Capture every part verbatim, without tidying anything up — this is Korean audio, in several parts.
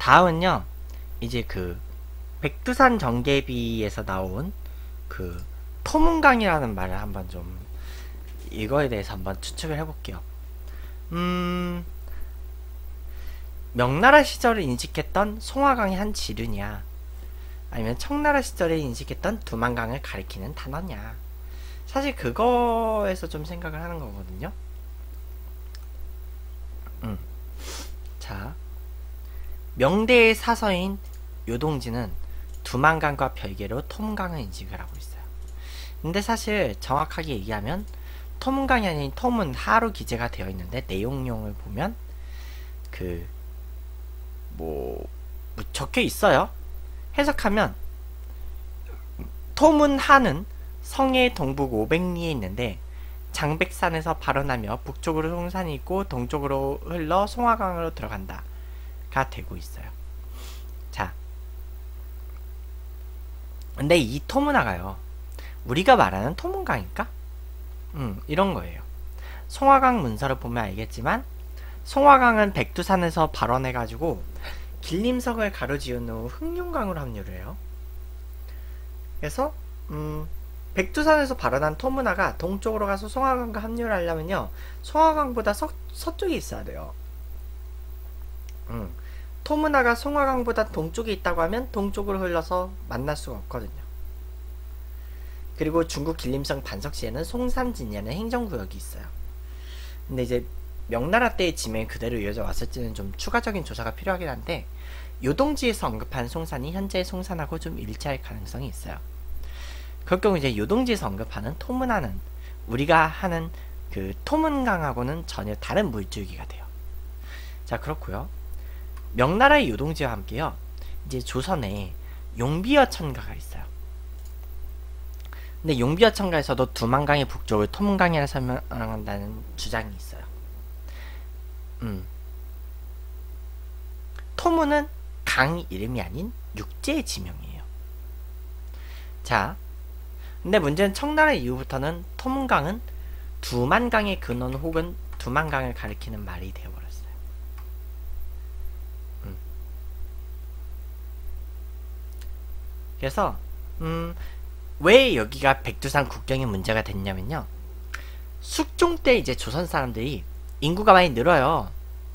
다음은요, 이제 그 백두산 정계비에서 나온 그 토문강이라는 말을 한번 좀 이거에 대해서 한번 추측을 해볼게요. 음, 명나라 시절을 인식했던 송화강의 한 지류냐, 아니면 청나라 시절에 인식했던 두만강을 가리키는 단어냐. 사실 그거에서 좀 생각을 하는 거거든요. 음. 자, 명대의 사서인 요동지는 두만강과 별개로 토문강을 인식을 하고 있어요. 근데 사실 정확하게 얘기하면 토문강이 아닌 토문하로 기재가 되어 있는데, 내용용을 보면 그 뭐 뭐 적혀 있어요. 해석하면 토문하는 성의 동북 오백 리에 있는데 장백산에서 발원하며 북쪽으로 송산이 있고 동쪽으로 흘러 송화강으로 들어간다 가 되고 있어요. 자, 근데 이 토문하가요, 우리가 말하는 토문강일까? 음, 이런 거예요. 송화강 문서를 보면 알겠지만 송화강은 백두산에서 발원해가지고 길림성을 가로지은 후 흑룡강으로 합류를 해요. 그래서 음, 백두산에서 발원한 토문하가 동쪽으로 가서 송화강과 합류를 하려면요, 송화강보다 서, 서쪽에 있어야 돼요. 음, 토문하가 송화강보다 동쪽에 있다고 하면 동쪽으로 흘러서 만날 수가 없거든요. 그리고 중국 길림성 반석시에는 송산진이라는 행정구역이 있어요. 근데 이제 명나라 때의 지명이 그대로 이어져 왔을지는 좀 추가적인 조사가 필요하긴 한데, 요동지에서 언급한 송산이 현재의 송산하고 좀 일치할 가능성이 있어요. 그럴 경우 이제 요동지에서 언급하는 토문하는 우리가 하는 그 토문강하고는 전혀 다른 물줄기가 돼요. 자, 그렇고요. 명나라의 요동지와 함께요, 이제 조선에 용비어천가가 있어요. 근데 용비어천가에서도 두만강의 북쪽을 토문강이라 설명한다는 주장이 있어요. 음. 토문은 강 이름이 아닌 육지의 지명이에요. 자, 근데 문제는 청나라 이후부터는 토문강은 두만강의 근원 혹은 두만강을 가리키는 말이 되어버렸어요. 음. 그래서 음, 왜 여기가 백두산 국경에 문제가 됐냐면요, 숙종 때 이제 조선 사람들이 인구가 많이 늘어요.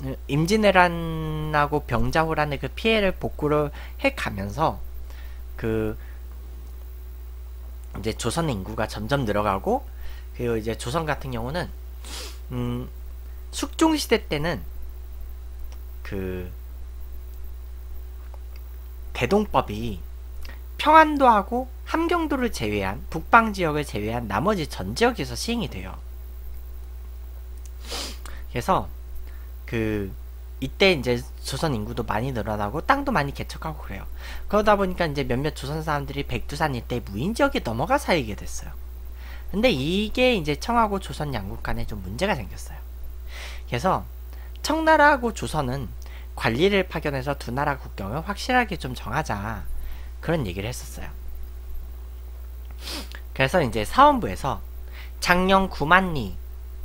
임진왜란하고 병자호란의 그 피해를 복구를 해가면서 그 이제 조선의 인구가 점점 늘어가고, 그리고 이제 조선 같은 경우는 음, 숙종 시대 때는 그 대동법이 평안도하고 함경도를 제외한 북방 지역을 제외한 나머지 전 지역에서 시행이 돼요. 그래서 그 이때 이제 조선 인구도 많이 늘어나고 땅도 많이 개척하고 그래요. 그러다 보니까 이제 몇몇 조선 사람들이 백두산 일대 무인 지역에 넘어가 살게 됐어요. 근데 이게 이제 청하고 조선 양국 간에 좀 문제가 생겼어요. 그래서 청나라하고 조선은 관리를 파견해서 두 나라 국경을 확실하게 좀 정하자, 그런 얘기를 했었어요. 그래서 이제 사원부에서 장령 구만 리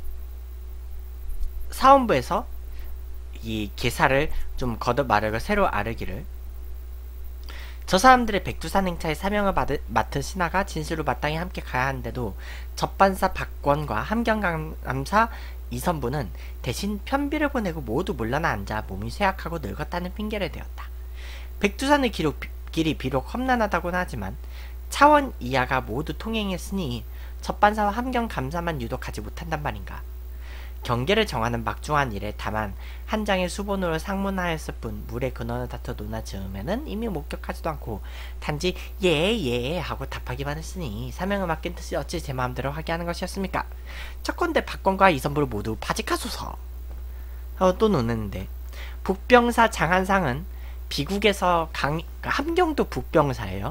사원부에서 이 기사를 좀 거듭 말하고 새로 아르기를, 저 사람들의 백두산 행차의 사명을 받을, 맡은 신하가 진실로 마땅히 함께 가야 하는데도 접반사 박권과 함경감사 이선부는 대신 편비를 보내고 모두 물러나 앉아 몸이 쇠약하고 늙었다는 핑계를 대었다. 백두산의 기록, 길이 비록 험난하다고는 하지만 차원 이하가 모두 통행했으니 접반사와 함경감사만 유독 가지 못한단 말인가. 경계를 정하는 막중한 일에 다만 한 장의 수본으로 상문하였을 뿐 물의 근원을 다투 논하 즈음에는 이미 목격하지도 않고 단지 예예 예 하고 답하기만 했으니 사명을 맡긴 뜻이 어찌 제 마음대로 하게 하는 것이었습니까? 첫건대 박권과 이선부를 모두 파직하소서 하고 또 논했는데, 북병사 장한상은 비국에서 강, 함경도 북병사예요.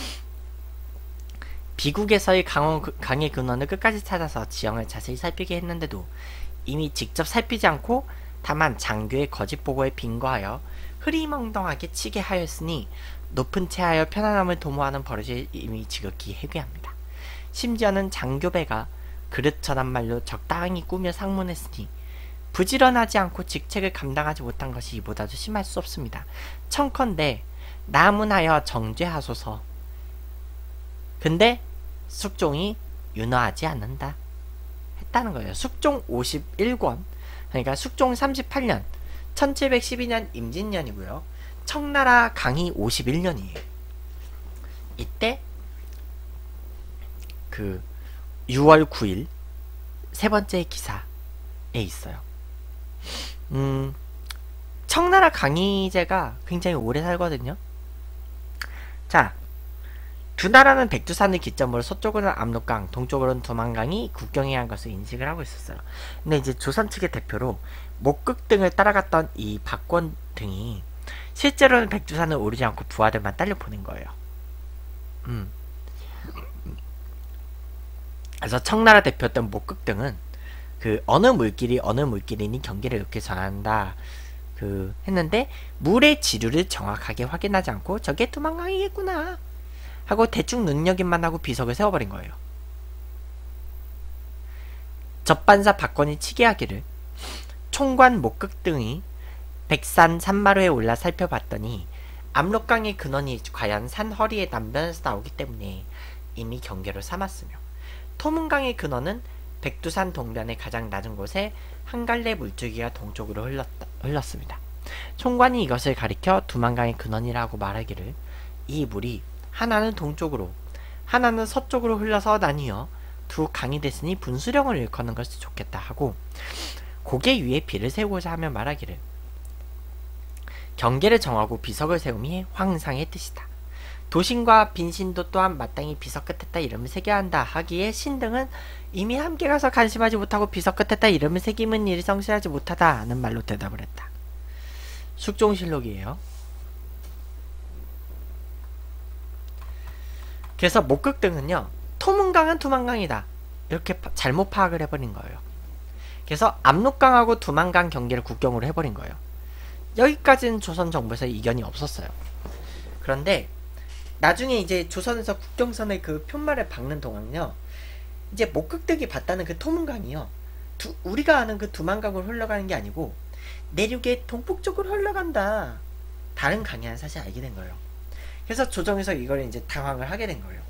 비국에서의 강원, 강의 근원을 끝까지 찾아서 지형을 자세히 살피게 했는데도 이미 직접 살피지 않고 다만 장교의 거짓 보고에 빙거하여 흐리멍덩하게 치게 하였으니 높은 채하여 편안함을 도모하는 버릇이 이미 지극히 해괴합니다. 심지어는 장교배가 그릇 전한 말로 적당히 꾸며 상문했으니 부지런하지 않고 직책을 감당하지 못한 것이 이보다도 심할 수 없습니다. 청컨대 나문하여 정죄하소서. 근데 숙종이 윤허하지 않는다 했다는 거예요. 숙종 오십일 권, 그러니까 숙종 삼십팔 년, 천칠백십이 년 임진년이고요. 청나라 강희 오십일 년이에요. 이때 그 유월 구일 세 번째 기사에 있어요. 음, 청나라 강희제가 굉장히 오래 살거든요. 자, 두 나라는 백두산을 기점으로 서쪽으로는 압록강, 동쪽으로는 두만강이 국경해야 한 것을 인식을 하고 있었어요. 근데 이제 조선 측의 대표로 목극 등을 따라갔던 이 박권 등이 실제로는 백두산을 오르지 않고 부하들만 딸려 보낸 거예요. 음. 그래서 청나라 대표였던 목극 등은 그 어느 물길이 어느 물길이니 경계를 이렇게 전한다 그 했는데 물의 지류를 정확하게 확인하지 않고 저게 두만강이겠구나 하고 대충 눈여김만 하고 비석을 세워버린 거예요. 접반사 박권이 치게하기를 총관 목극 등이 백산 산마루에 올라 살펴봤더니 압록강의 근원이 과연 산 허리의 남변에서 나오기 때문에 이미 경계로 삼았으며 토문강의 근원은 백두산 동변의 가장 낮은 곳에 한 갈래 물줄기가 동쪽으로 흘렀다, 흘렀습니다. 총관이 이것을 가리켜 두만강의 근원이라고 말하기를 이 물이 하나는 동쪽으로 하나는 서쪽으로 흘러서 나뉘어 두 강이 됐으니 분수령을 일컫는 것이 좋겠다 하고 고개 위에 비를 세우고자 하며 말하기를 경계를 정하고 비석을 세움이 황상의 뜻이다. 도신과 빈신도 또한 마땅히 비석 끝에다 이름을 새겨야 한다 하기에 신등은 이미 함께 가서 간심하지 못하고 비석 끝에다 이름을 새김은 일이 성실하지 못하다 하는 말로 대답을 했다. 숙종실록이에요. 그래서 목극 등은요 토문강은 두만강이다 이렇게 파, 잘못 파악을 해버린 거예요. 그래서 압록강하고 두만강 경계를 국경으로 해버린 거예요. 여기까지는 조선 정부에서 이견이 없었어요. 그런데 나중에 이제 조선에서 국경선의 그 편말을 박는 동안요 이제 목극등이 봤다는 그 토문강이요 두, 우리가 아는 그 두만강으로 흘러가는 게 아니고 내륙의 동북쪽으로 흘러간다 다른 강이라는 사실 알게 된 거예요. 그래서 조정에서 이걸 이제 당황을 하게 된 거예요.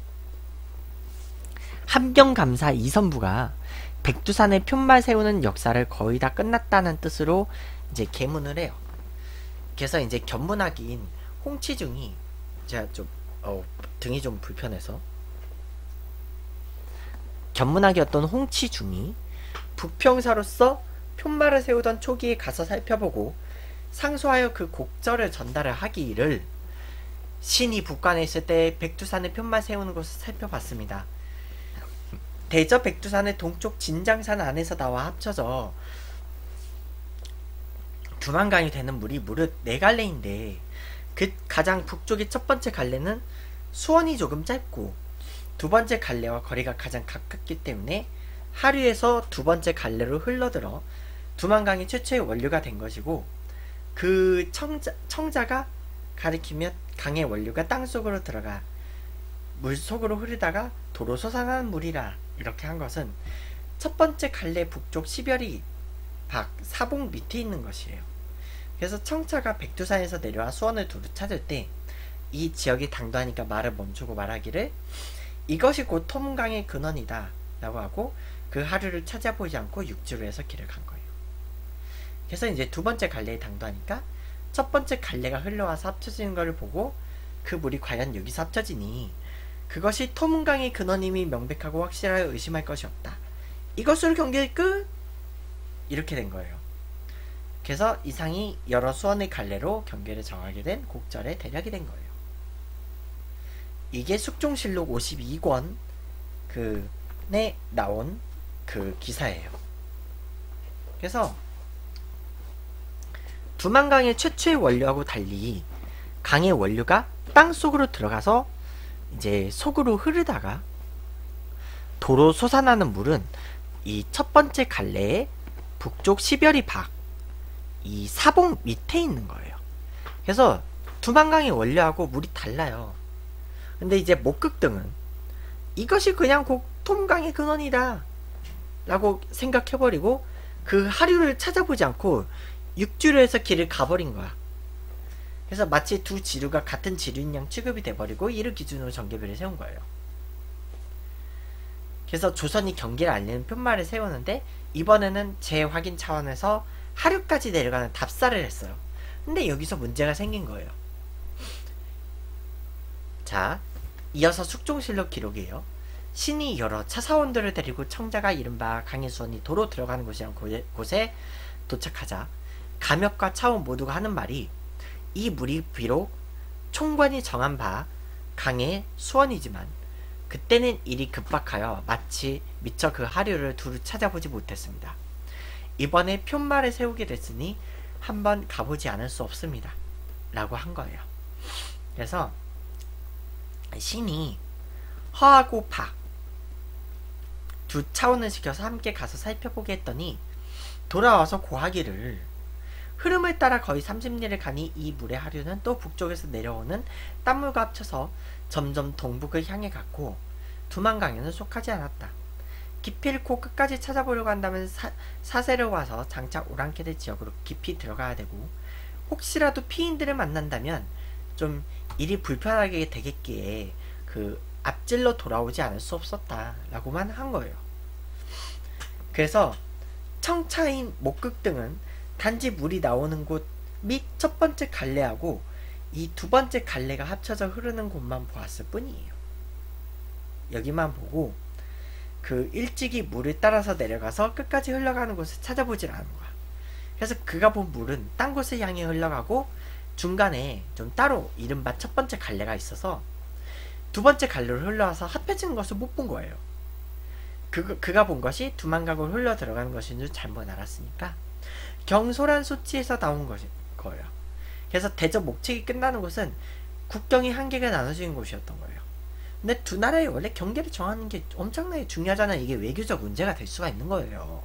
함경감사 이선부가 백두산의 편말 세우는 역사를 거의 다 끝났다는 뜻으로 이제 계문을 해요. 그래서 이제 견문학인 홍치중이 제가 좀 어, 등이 좀 불편해서 견문학이었던 홍치중이 부평사로서 편말을 세우던 초기에 가서 살펴보고 상소하여 그 곡절을 전달을 하기를 신이 북관에 있을 때 백두산의 편말 세우는 곳을 살펴봤습니다. 대저 백두산의 동쪽 진장산 안에서 나와 합쳐져 두만강이 되는 물이 무릇 네 갈래인데 그 가장 북쪽의 첫 번째 갈래는 수원이 조금 짧고 두 번째 갈래와 거리가 가장 가깝기 때문에 하류에서 두 번째 갈래로 흘러들어 두만강이 최초의 원류가 된 것이고 그 청자, 청자가 가리키며 강의 원류가 땅속으로 들어가 물속으로 흐르다가 도로 솟아나는 물이라 이렇게 한 것은 첫 번째 갈래 북쪽 시별이 박 사봉 밑에 있는 것이에요. 그래서 청차가 백두산에서 내려와 수원을 두루 찾을 때 이 지역이 당도하니까 말을 멈추고 말하기를 이것이 곧 토문강의 근원이다 라고 하고 그 하류를 찾아보지 않고 육지로 해서 길을 간 거예요. 그래서 이제 두 번째 갈래에 당도하니까 첫 번째 갈래가 흘러와서 합쳐지는 것을 보고 그 물이 과연 여기서 합쳐지니 그것이 토문강의 근원임이 명백하고 확실하여 의심할 것이 없다. 이것으로 경계 끝! 이렇게 된 거예요. 그래서 이상이 여러 수원의 갈래로 경계를 정하게 된 곡절의 대략이 된 거예요. 이게 숙종실록 오십이 권 그에 나온 그 기사예요. 그래서 두만강의 최초의 원료하고 달리 강의 원료가 땅속으로 들어가서 이제 속으로 흐르다가 도로 솟아나는 물은 이 첫 번째 갈래의 북쪽 시별이 박 이 사봉 밑에 있는 거예요. 그래서 두만강의 원료하고 물이 달라요. 근데 이제 목극등은 이것이 그냥 곧 토문강의 근원이다 라고 생각해버리고 그 하류를 찾아보지 않고 육지로 해서 길을 가버린 거야. 그래서 마치 두 지류가 같은 지류인 양 취급이 돼버리고 이를 기준으로 전개비를 세운 거예요. 그래서 조선이 경계를 알리는 푯말을 세우는데 이번에는 재확인 차원에서 하류까지 내려가는 답사를 했어요. 근데 여기서 문제가 생긴 거예요. 자, 이어서 숙종실록 기록이에요. 신이 여러 차사원들을 데리고 청자가 이른바 강혜수원이 도로 들어가는 곳이란 곳에 도착하자 감역과 차원 모두가 하는 말이 이 물이 비록 총관이 정한 바 강의 수원이지만 그때는 일이 급박하여 마치 미처 그 하류를 두루 찾아보지 못했습니다. 이번에 푯말을 세우게 됐으니 한번 가보지 않을 수 없습니다. 라고 한 거예요. 그래서 신이 허하고 박 두 차원을 시켜서 함께 가서 살펴보게 했더니 돌아와서 고하기를 흐름을 따라 거의 삼십 리를 가니 이 물의 하류는 또 북쪽에서 내려오는 땀물과 합쳐서 점점 동북을 향해 갔고 두만강에는 속하지 않았다. 깊이를 코 끝까지 찾아보려고 한다면 사, 사세를 와서 장차 오랑캐들 지역으로 깊이 들어가야 되고 혹시라도 피인들을 만난다면 좀 일이 불편하게 되겠기에 그 앞질러 돌아오지 않을 수 없었다 라고만 한 거예요. 그래서 청차인 목극 등은 단지 물이 나오는 곳 및 첫 번째 갈래하고 이 두 번째 갈래가 합쳐져 흐르는 곳만 보았을 뿐이에요. 여기만 보고 그 일찍이 물을 따라서 내려가서 끝까지 흘러가는 곳을 찾아보질 않은 거야. 그래서 그가 본 물은 딴 곳을 향해 흘러가고 중간에 좀 따로 이른바 첫 번째 갈래가 있어서 두 번째 갈래로 흘러와서 합해지는 것을 못 본 거예요. 그, 그가 본 것이 두만강으로 흘러 들어가는 것인 줄 잘못 알았으니까 경솔한 소치에서 나온 것이, 거예요. 그래서 대저 목책이 끝나는 곳은 국경이 한 개가 나눠지는 곳이었던 거예요. 근데 두 나라의 원래 경계를 정하는 게 엄청나게 중요하잖아요. 이게 외교적 문제가 될 수가 있는 거예요.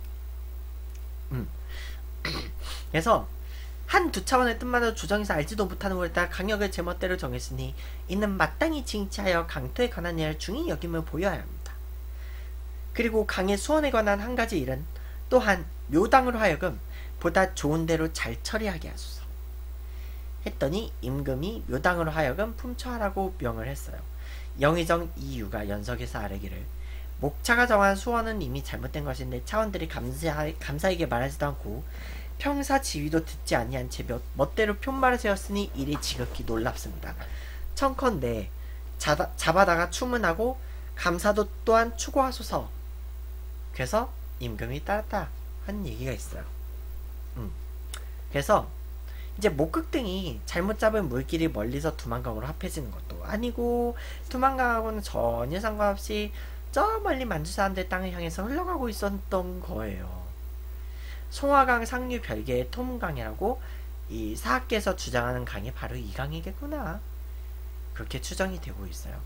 음. 그래서 한 두 차원의 뜻만으로 조정에서 알지도 못하는 물에다가 강역을 제멋대로 정했으니 이는 마땅히 징치하여 강토에 관한 일을 중히 여김을 보여야 합니다. 그리고 강의 수원에 관한 한 가지 일은 또한 묘당으로 하여금 보다 좋은 대로 잘 처리하게 하소서 했더니 임금이 묘당으로 하여금 품처하라고 명을 했어요. 영의정 이유가 연석에서 아뢰기를 목차가 정한 수원은 이미 잘못된 것인데 차원들이 감사, 감사에게 말하지도 않고 평사 지위도 듣지 아니한 채 몇, 멋대로 푯말을 세웠으니 일이 지극히 놀랍습니다. 청컨대 자다, 잡아다가 추문하고 감사도 또한 추구하소서. 그래서 임금이 따랐다 한 얘기가 있어요. 음. 그래서 이제 목극 등이 잘못 잡은 물길이 멀리서 두만강으로 합해지는 것도 아니고 두만강하고는 전혀 상관없이 저 멀리 만주 사람들 땅을 향해서 흘러가고 있었던 거예요. 송화강 상류 별개의 토문강이라고 이 사학계에서 주장하는 강이 바로 이 강이겠구나. 그렇게 추정이 되고 있어요.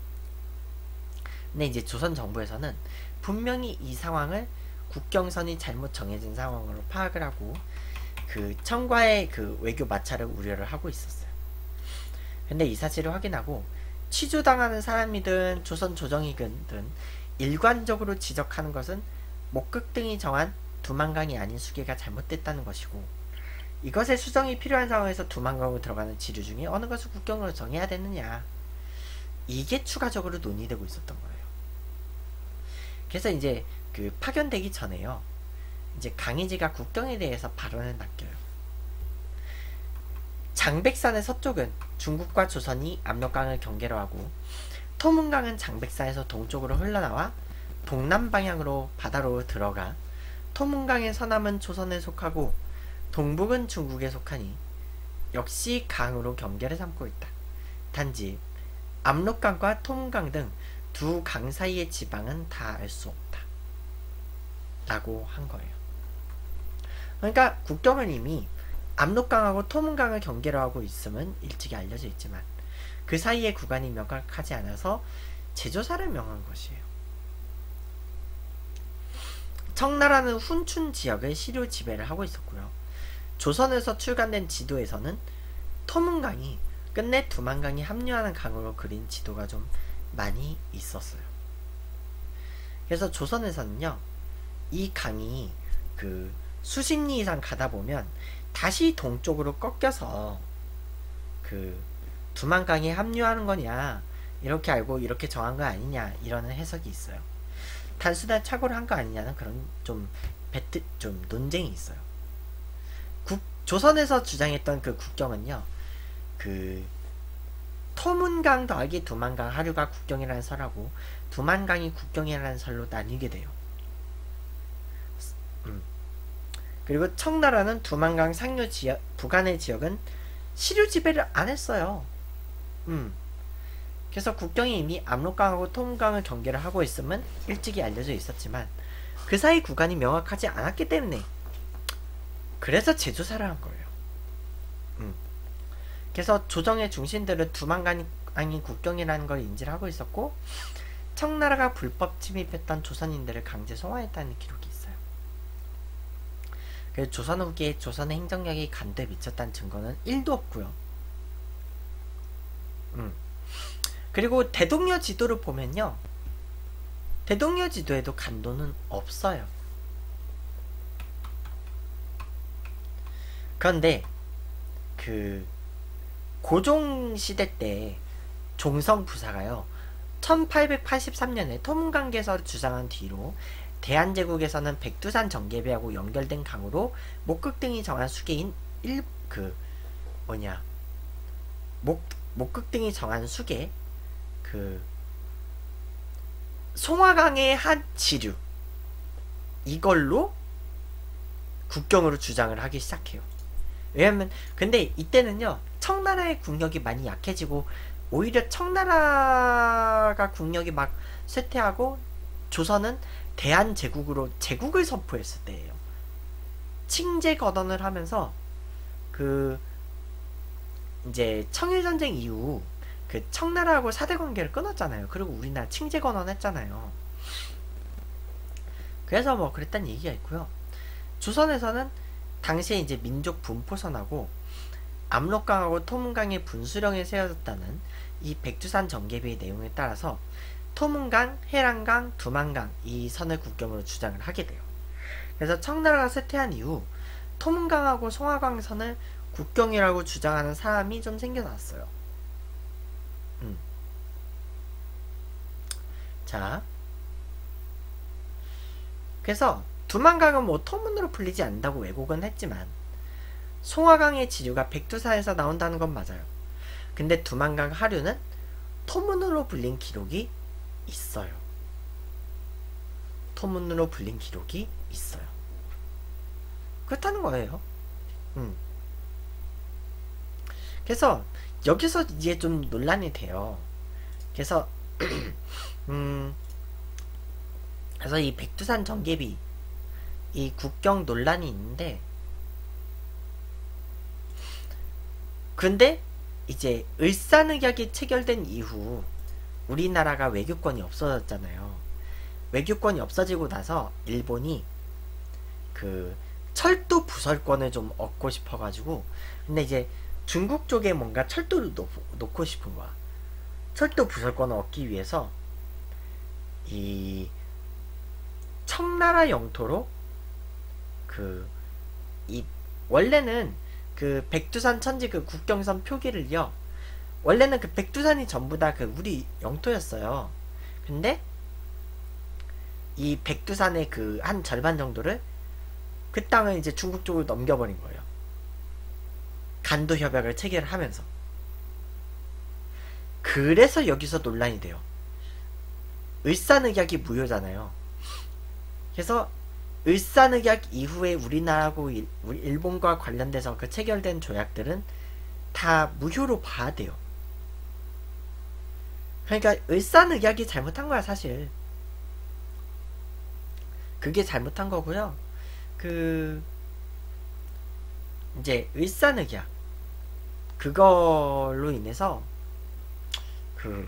근데 이제 조선 정부에서는 분명히 이 상황을 국경선이 잘못 정해진 상황으로 파악을 하고 그 청과의 그 외교 마찰을 우려를 하고 있었어요. 근데 이 사실을 확인하고 취조당하는 사람이든 조선 조정이든 일관적으로 지적하는 것은 목극 등이 정한 두만강이 아닌 수계가 잘못됐다는 것이고 이것의 수정이 필요한 상황에서 두만강으로 들어가는 지류 중에 어느 것을 국경으로 정해야 되느냐 이게 추가적으로 논의되고 있었던 거예요. 그래서 이제 그 파견되기 전에요. 이제 강희지가 국경에 대해서 발언을 남겨요. 장백산의 서쪽은 중국과 조선이 압록강을 경계로 하고 토문강은 장백산에서 동쪽으로 흘러나와 동남 방향으로 바다로 들어가 토문강의 서남은 조선에 속하고 동북은 중국에 속하니 역시 강으로 경계를 삼고 있다. 단지 압록강과 토문강 등 두 강 사이의 지방은 다 알 수 없다. 라고 한 거예요. 그러니까 국경은 이미 압록강하고 토문강을 경계로 하고 있음은 일찍이 알려져 있지만 그 사이의 구간이 명확하지 않아서 제조사를 명한 것이에요. 청나라는 훈춘 지역을 시료 지배를 하고 있었고요. 조선에서 출간된 지도에서는 토문강이 끝내 두만강이 합류하는 강으로 그린 지도가 좀 많이 있었어요. 그래서 조선에서는요, 이 강이 그 수십 리 이상 가다 보면 다시 동쪽으로 꺾여서 그 두만강에 합류하는 거냐 이렇게 알고 이렇게 정한 거 아니냐 이러는 해석이 있어요. 단순한 착오를 한 거 아니냐는 그런 좀 배트 좀 논쟁이 있어요. 국, 조선에서 주장했던 그 국경은요, 그 토문강 더하기 두만강 하류가 국경이라는 설하고 두만강이 국경이라는 설로 나뉘게 돼요. 음. 그리고 청나라는 두만강 상류 지역 부간의 지역은 시류 지배를 안 했어요. 음. 그래서 국경이 이미 압록강하고 토문강을 경계를 하고 있음은 일찍이 알려져 있었지만 그 사이 구간이 명확하지 않았기 때문에 그래서 재조사를 한 거예요. 음. 그래서 조정의 중심들은 두만강이 국경이라는 걸 인지를 하고 있었고 청나라가 불법 침입했던 조선인들을 강제 송화했다는 기록이 있어요. 그래서 조선 후기에 조선의 행정력이 간도에 미쳤다는 증거는 일도 없고요. 음. 그리고 대동여 지도를 보면요, 대동여 지도에도 간도는 없어요. 그런데 그 고종시대 때 종성부사가요 천팔백팔십삼 년에 토문강계서를 주장한 뒤로 대한제국에서는 백두산 정계배하고 연결된 강으로 목극 등이 정한 수계인 일 그 뭐냐 목 목극 등이 정한 수계 그 송화강의 한 지류 이걸로 국경으로 주장을 하기 시작해요. 왜냐면 근데 이때는요 청나라의 국력이 많이 약해지고 오히려 청나라가 국력이 막 쇠퇴하고 조선은 대한제국으로 제국을 선포했을 때예요. 칭제 거던을 하면서 그 이제 청일전쟁 이후 그 청나라하고 사대 관계를 끊었잖아요. 그리고 우리나라 칭제 건원했잖아요. 그래서 뭐 그랬단 얘기가 있고요. 조선에서는 당시에 이제 민족 분포선하고 압록강하고 토문강의 분수령에 세워졌다는 이 백두산 정계비의 내용에 따라서 토문강, 해랑강, 두만강 이 선을 국경으로 주장을 하게 돼요. 그래서 청나라가 쇠퇴한 이후 토문강하고 송화강 선을 국경이라고 주장하는 사람이 좀 생겨났어요. 음. 자, 그래서 두만강은 뭐 토문으로 풀리지 않는다고 왜곡은 했지만 송화강의 지류가 백두산에서 나온다는 건 맞아요. 근데 두만강 하류는 토문으로 불린 기록이 있어요. 토문으로 불린 기록이 있어요. 그렇다는 거예요. 음. 그래서 여기서 이제 좀 논란이 돼요. 그래서 음 그래서 이 백두산 정계비 이 국경 논란이 있는데 근데 이제 을사늑약이 체결된 이후 우리나라가 외교권이 없어졌잖아요. 외교권이 없어지고 나서 일본이 그 철도 부설권을 좀 얻고 싶어가지고 근데 이제 중국 쪽에 뭔가 철도를 놓, 놓고 싶은 거야. 철도 부설권을 얻기 위해서 이 청나라 영토로 그 이 원래는 그 백두산 천지 그 국경선 표기를요 원래는 그 백두산이 전부 다 그 우리 영토였어요. 근데 이 백두산의 그 한 절반 정도를 그 땅을 이제 중국 쪽으로 넘겨버린 거예요. 간도 협약을 체결하면서. 그래서 여기서 논란이 돼요. 을사늑약이 무효잖아요. 그래서 을사늑약 이후에 우리나라하고 일, 일본과 관련돼서 그 체결된 조약들은 다 무효로 봐야 돼요. 그러니까 을사늑약이 잘못한 거야 사실. 그게 잘못한 거고요. 그 이제 을사늑약 그걸로 인해서 그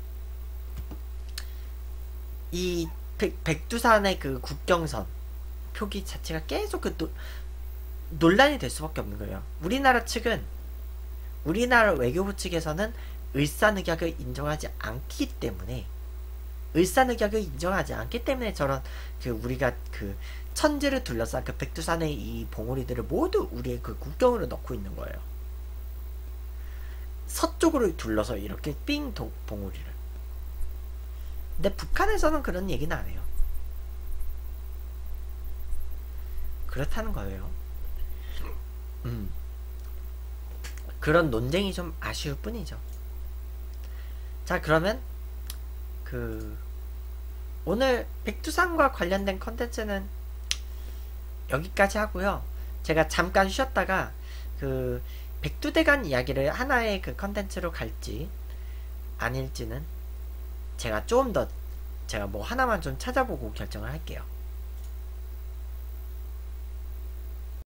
이 백두산의 그 국경선 표기 자체가 계속 그 노, 논란이 될 수밖에 없는 거예요. 우리나라 측은 우리나라 외교부 측에서는 을사늑약을 인정하지 않기 때문에 을사늑약을 인정하지 않기 때문에 저런 그 우리가 그 천지를 둘러싼 그 백두산의 이 봉우리들을 모두 우리의 그 국경으로 넣고 있는 거예요. 서쪽으로 둘러서 이렇게 삥 도, 봉우리를. 근데 북한에서는 그런 얘기는 안 해요. 그렇다는 거예요. 음. 그런 논쟁이 좀 아쉬울 뿐이죠. 자, 그러면 그 오늘 백두산과 관련된 컨텐츠는 여기까지 하고요. 제가 잠깐 쉬었다가 그 백두대간 이야기를 하나의 그 컨텐츠로 갈지 아닐지는 제가 좀 더 제가 뭐 하나만 좀 찾아보고 결정을 할게요.